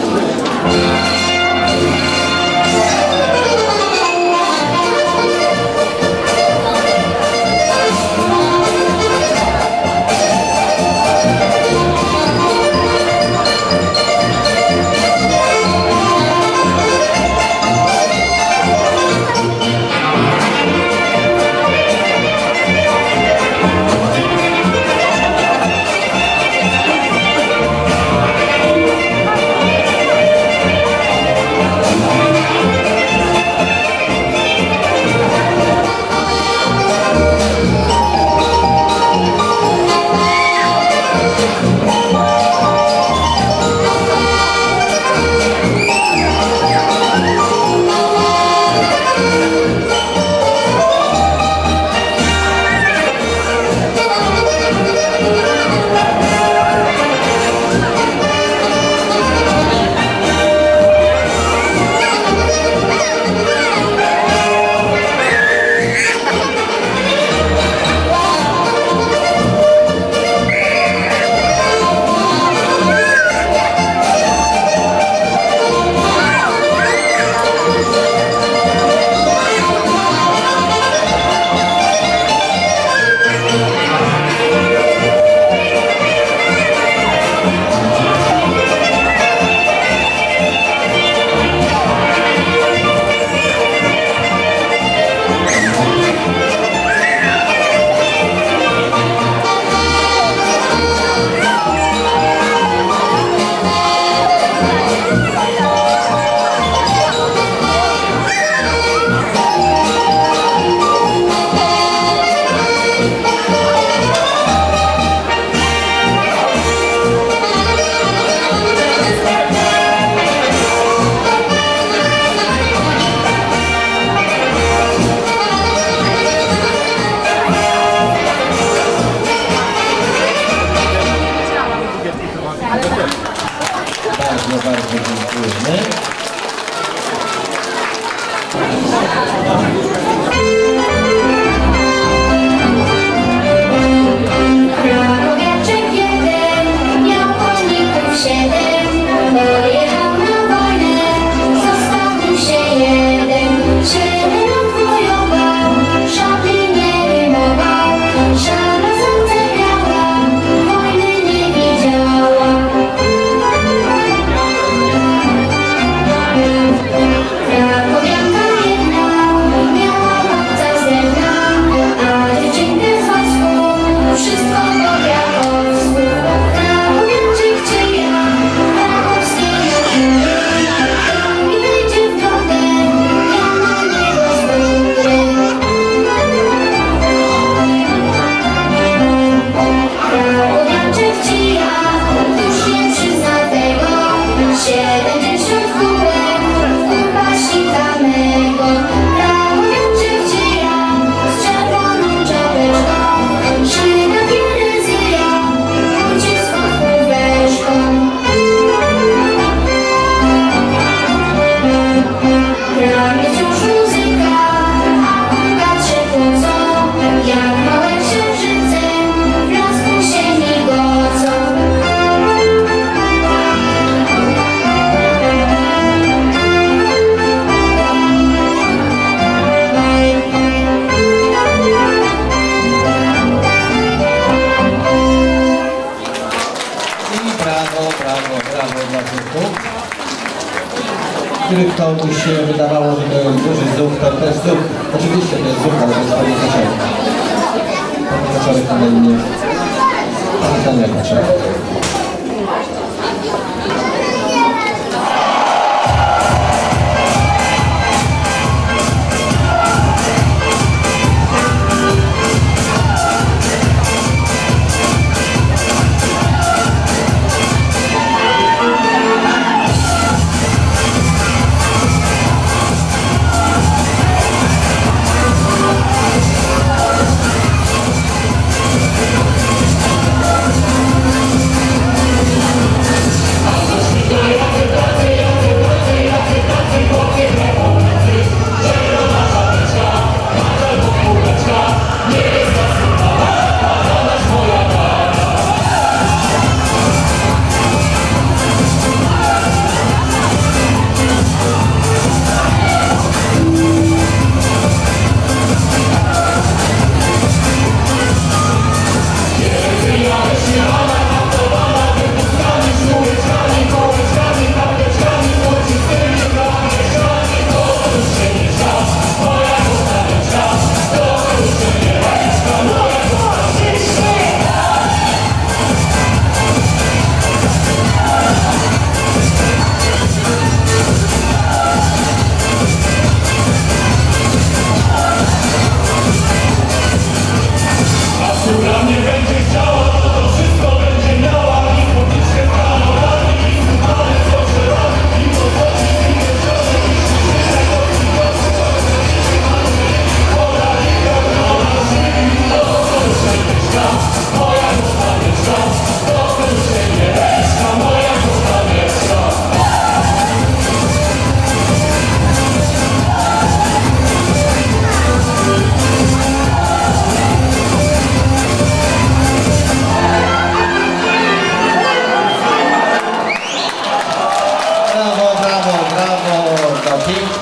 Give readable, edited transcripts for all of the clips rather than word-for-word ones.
bardzo dziękujemy. Komuś się wydawało, że to jest duży zuch, to jest zuch. Oczywiście to jest zuch, ale to jest fajny kaczorek. Fajny kaczorek na imię. Fajny kaczorek.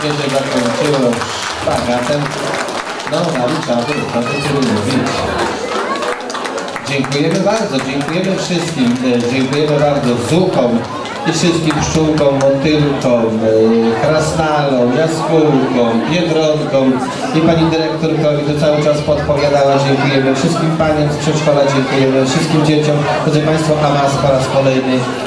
że zakończyło szpagatem. No, naliczamy, to co mówić. Dziękujemy bardzo, dziękujemy wszystkim, dziękujemy bardzo zuchom i wszystkim pszczółkom, motylkom, krasnalom, jaskółkom, biedronkom i pani dyrektorkowi to cały czas podpowiadała. Dziękujemy wszystkim paniom z przedszkola, dziękujemy wszystkim dzieciom. Drodzy Państwo, a Was po raz kolejny